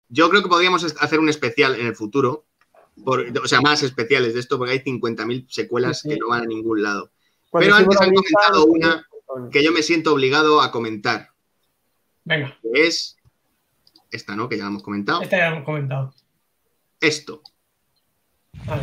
Yo creo que podríamos hacer un especial en el futuro, o sea, más especiales de esto, porque hay 50.000 secuelas que no van a ningún lado. Pero antes han comentado una que yo me siento obligado a comentar. Venga. Que es esta, ¿no? Que ya la hemos comentado. Esta ya la hemos comentado. Esto. Vale.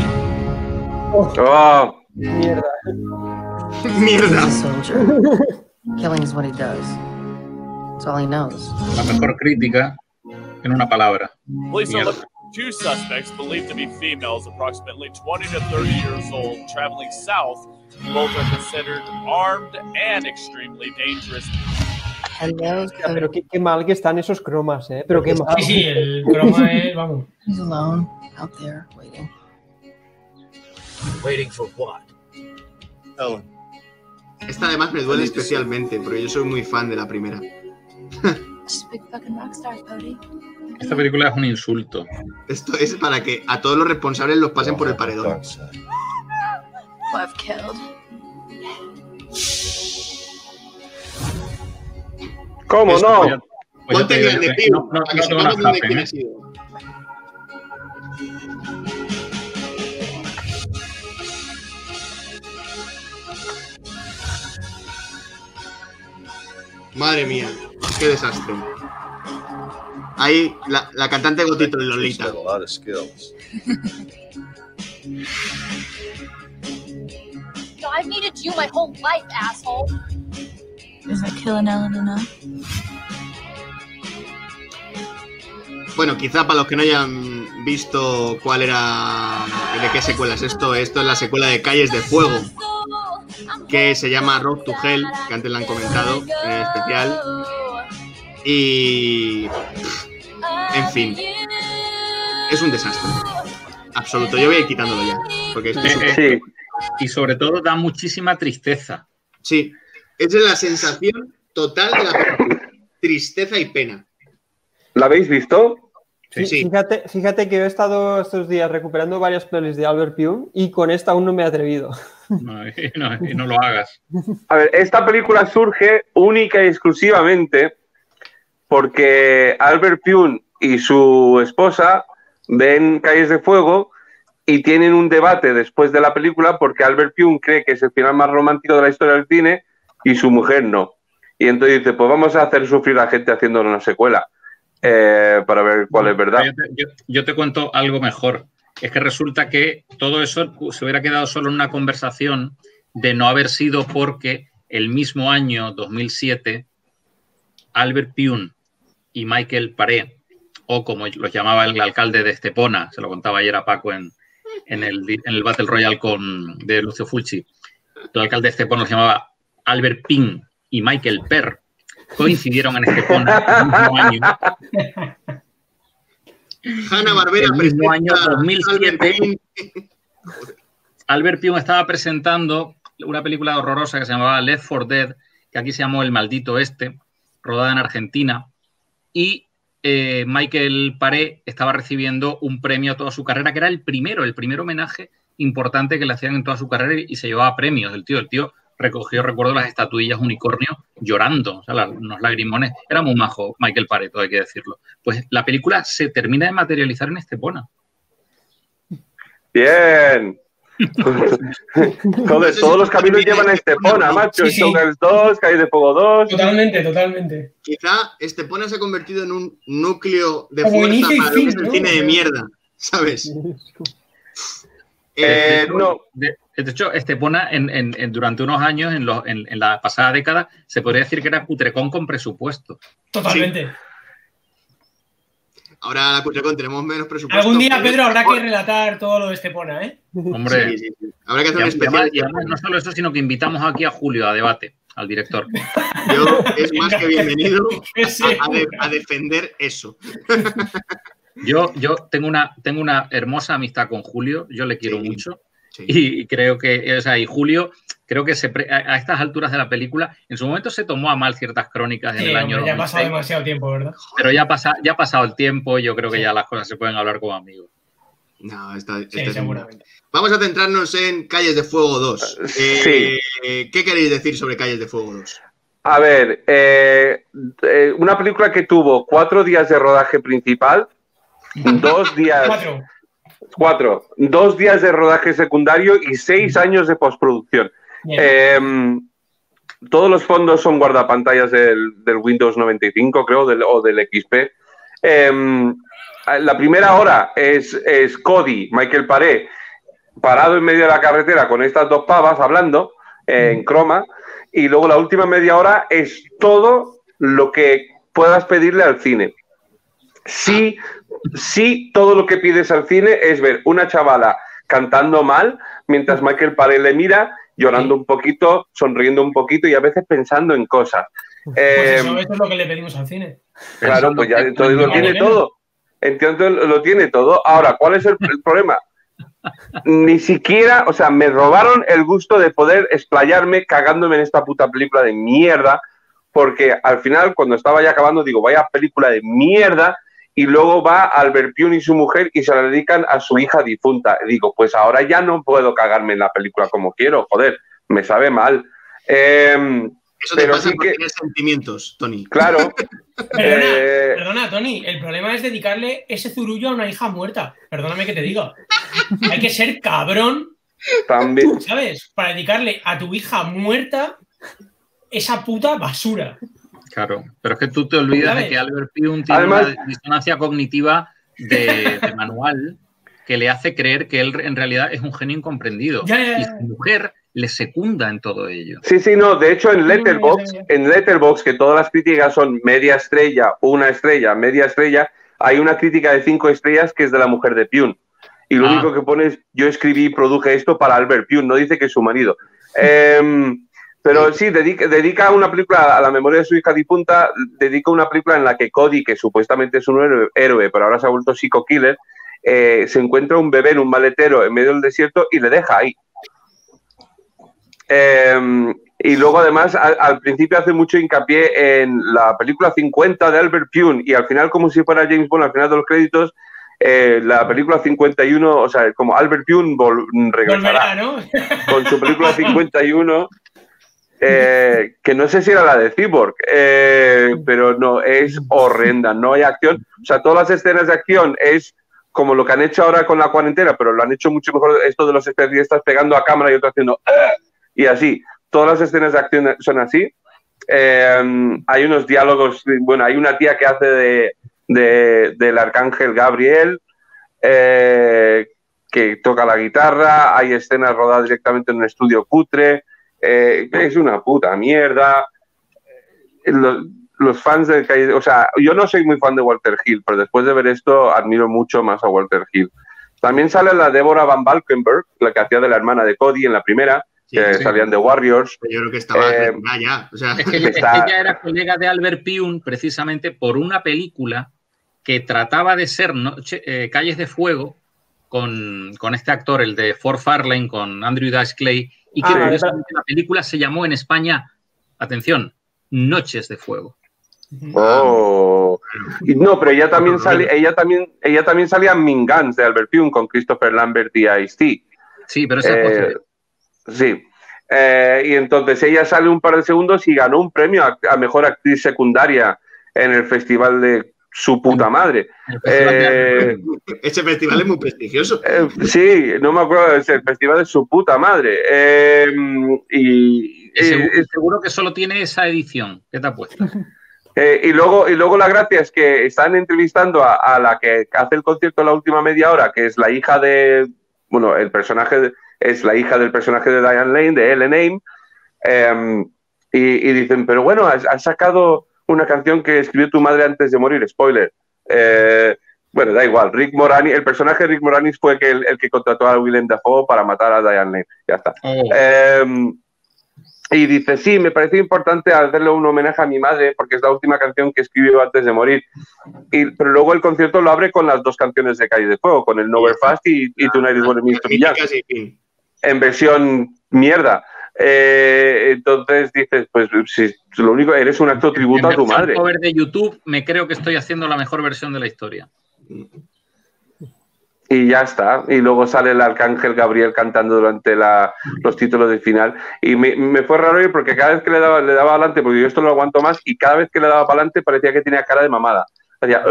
Oh. Mierda. Mierda. Killing is what he does. It's all he knows. La mejor crítica en una palabra. Police are looking for two suspects believed to be females, approximately 20 to 30 years old, traveling south. Both are considered armed and extremely dangerous. Pero qué mal que están esos cromas, ¿eh? Pero qué mal. Sí, el croma es, vamos. He's alone out there waiting. Waiting for what? Ellen. Esta además me duele especialmente, porque yo soy muy fan de la primera. Esta película es un insulto. Esto es para que a todos los responsables los pasen por el paredón. ¿Cómo Eso, no? Ponte bien de piu, no para que tengo sepamos una de quién frase, ha sido. Madre mía, qué desastre. Ahí la cantante Gotito de Lolita. I've needed you my whole life, asshole. Is that killing Ellen enough? Bueno, quizá para los que no hayan visto cuál era, de qué secuela es esto es la secuela de Calles de Fuego, que se llama Road to Hell, que antes la han comentado en el especial. Y... en fin, es un desastre absoluto. Yo voy a ir quitándolo ya, porque esto es sí. Y sobre todo da muchísima tristeza. Sí, esa es la sensación total de la película. Tristeza y pena. ¿La habéis visto? Sí. Fíjate que yo he estado estos días recuperando varias pelis de Albert Pyun y con esta aún no me he atrevido. No lo hagas. A ver, esta película surge única y exclusivamente porque Albert Pyun y su esposa ven Calles de Fuego y tienen un debate después de la película porque Albert Pyun cree que es el final más romántico de la historia del cine y su mujer no. Y entonces dice, pues vamos a hacer sufrir a la gente haciendo una secuela para ver cuál es verdad. Yo te cuento algo mejor. Es que resulta que todo eso se hubiera quedado solo en una conversación de no haber sido porque el mismo año 2007 Albert Pyun y Michael Paré, o como los llamaba el alcalde de Estepona, se lo contaba ayer a Paco en el Battle Royale de Lucio Fulci, el alcalde de Estepona los llamaba Albert Pin y Michael Per, coincidieron en Estepona el mismo año. Hanna-Barbera el mismo año 2007. Albert Pyun estaba presentando una película horrorosa que se llamaba Left 4 Dead, que aquí se llamó El Maldito Este, rodada en Argentina, y Michael Paré estaba recibiendo un premio a toda su carrera, que era el primer homenaje importante que le hacían en toda su carrera y se llevaba premios. El tío recogió, recuerdo, las estatuillas unicornio llorando, o sea, unos lagrimones. Era muy majo Michael Paré, todo hay que decirlo. Pues la película se termina de materializar en Estepona. Bien. Joder, todos los caminos llevan a Estepona, macho. Sí. Showgirls 2, Calles de Fuego 2. Totalmente. Quizá Estepona se ha convertido en un núcleo de Como fuerza inicio y para lo que fin, es el ¿no? cine de mierda, ¿sabes? No. De hecho, Estepona durante unos años, en la pasada década, se podría decir que era Cutrecón con presupuesto. Totalmente. Sí. Ahora la Cutrecon tenemos menos presupuesto. Algún día, Pedro, habrá que relatar todo lo de Estepona, ¿eh? Hombre, sí. Habrá que hacer un especial. Y además, no solo eso, sino que invitamos aquí a Julio a debate, al director. Yo es más que bienvenido a defender eso. Yo tengo una hermosa amistad con Julio, yo le quiero mucho. Sí. Y creo que, o sea, y Julio, creo que a estas alturas de la película, en su momento se tomó a mal ciertas crónicas en el año 2006. Ya ha pasado demasiado tiempo, ¿verdad? Pero ya ha pasado el tiempo y yo creo que ya las cosas se pueden hablar como amigos. No, seguramente. Vamos a centrarnos en Calles de Fuego 2. Sí. ¿Qué queréis decir sobre Calles de Fuego 2? A ver, una película que tuvo 4 días de rodaje principal, 2 días... 2 días de rodaje secundario y 6 años de postproducción. Todos los fondos son guardapantallas del Windows 95, creo, o del XP. La primera hora es Cody, Michael Paré, parado en medio de la carretera con estas dos pavas hablando en croma, y luego la última media hora es todo lo que puedas pedirle al cine. Sí, todo lo que pides al cine es ver una chavala cantando mal mientras Michael Paré le mira, llorando un poquito, sonriendo un poquito y a veces pensando en cosas. Pues eso es lo que le pedimos al cine. Claro, pues ya entonces lo tiene todo. Entonces lo tiene todo. Ahora, ¿cuál es el problema? Ni siquiera, o sea, me robaron el gusto de poder explayarme cagándome en esta puta película de mierda, porque al final, cuando estaba ya acabando, digo, vaya película de mierda, y luego va Albert Pyun y su mujer y se la dedican a su hija difunta. Digo, pues ahora ya no puedo cagarme en la película como quiero, joder, me sabe mal. Eso te pero pasa sí porque que... tienes sentimientos, Tony. Claro. Perdona, Tony, el problema es dedicarle ese zurullo a una hija muerta. Perdóname que te diga. Hay que ser cabrón, también, ¿sabes? Para dedicarle a tu hija muerta esa puta basura. Claro, pero es que tú te olvidas de que Albert Pyun tiene una disonancia cognitiva de manual que le hace creer que él en realidad es un genio incomprendido. Y su mujer le secunda en todo ello. Sí, no, de hecho en Letterboxd, que todas las críticas son media estrella, 1 estrella, media estrella, hay una crítica de 5 estrellas que es de la mujer de Pyun. Y lo único que pone es, yo escribí y produje esto para Albert Pyun, no dice que es su marido. Pero sí, dedica una película a la memoria de su hija difunta, dedica una película en la que Cody, que supuestamente es un héroe, pero ahora se ha vuelto psico-killer, se encuentra un bebé en un maletero en medio del desierto y le deja ahí. Y luego además al principio hace mucho hincapié en la película 50 de Albert Pyun y al final, como si fuera James Bond, al final de los créditos, la película 51, o sea, como Albert Pyun regresará, ¿no? Con su película 51, que no sé si era la de Cyborg, pero no, es horrenda, no hay acción, o sea, todas las escenas de acción es como lo que han hecho ahora con la cuarentena, pero lo han hecho mucho mejor, esto de los especialistas pegando a cámara y otro haciendo y así, todas las escenas de acción son así. Hay unos diálogos, bueno, hay una tía que hace del arcángel Gabriel, que toca la guitarra, hay escenas rodadas directamente en un estudio cutre, es una puta mierda. Los fans de... O sea, yo no soy muy fan de Walter Hill, pero después de ver esto admiro mucho más a Walter Hill. También sale la Deborah Van Valkenburg, la que hacía de la hermana de Cody en la primera, que salían de Warriors. Yo creo que estaba ya. O sea, es que ella era colega de Albert Pyun precisamente por una película que trataba de ser Calles de Fuego con este actor, el de Ford Fairlane, con Andrew Dice Clay, y que curiosamente la película se llamó en España, atención, Noches de Fuego. Oh. No, pero ella también salía en Mean Guns de Albert Pyun con Christopher Lambert y Ice-T. Sí, pero esa es sí. Y entonces ella sale un par de segundos y ganó un premio a mejor actriz secundaria en el festival de su puta madre. Ese festival es muy prestigioso. Sí, no me acuerdo, es el festival de su puta madre. Seguro que solo tiene esa edición. ¿Qué te apuesto? Y luego la gracia es que están entrevistando a la que hace el concierto en la última media hora, que es la hija de... Bueno, el personaje es la hija del personaje de Diane Lane, de Ellen Aim, y dicen, pero bueno, has sacado una canción que escribió tu madre antes de morir, spoiler. Bueno, da igual, Rick Moranis, el personaje de Rick Moranis fue el que contrató a Willem Dafoe para matar a Diane Lane, ya está. Y dice, sí, me pareció importante hacerle un homenaje a mi madre porque es la última canción que escribió antes de morir. Pero luego el concierto lo abre con las 2 canciones de Calles de Fuego, con el Nowhere y Tonight is What It Means to Be Young, en versión mierda. Entonces dices, pues si lo único, eres un acto tributo a tu madre. En el cover de YouTube me creo que estoy haciendo la mejor versión de la historia. Y ya está. Y luego sale el Arcángel Gabriel cantando durante los títulos de final. Y me fue raro ir porque cada vez que le daba adelante, porque yo esto no lo aguanto más, y cada vez que le daba para adelante parecía que tenía cara de mamada. Hacía...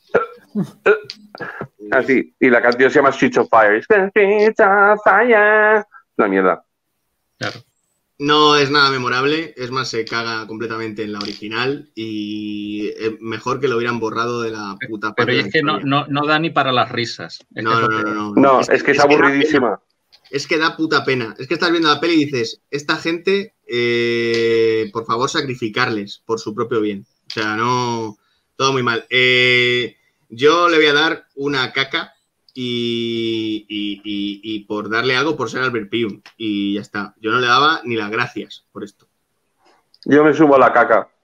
así. Y la canción se llama Streets of Fire. Streets of Fire. Una mierda. Claro. No es nada memorable, es más, se caga completamente en la original y es mejor que lo hubieran borrado de la puta. Pero es que no da ni para las risas. No, es que es aburridísima. Es que da puta pena. Es que estás viendo la peli y dices, esta gente, por favor, sacrificarles por su propio bien. O sea, no... Todo muy mal. Yo le voy a dar una caca y por darle algo por ser Albert Pyun. Y ya está. Yo no le daba ni las gracias por esto. Yo me sumo a la caca.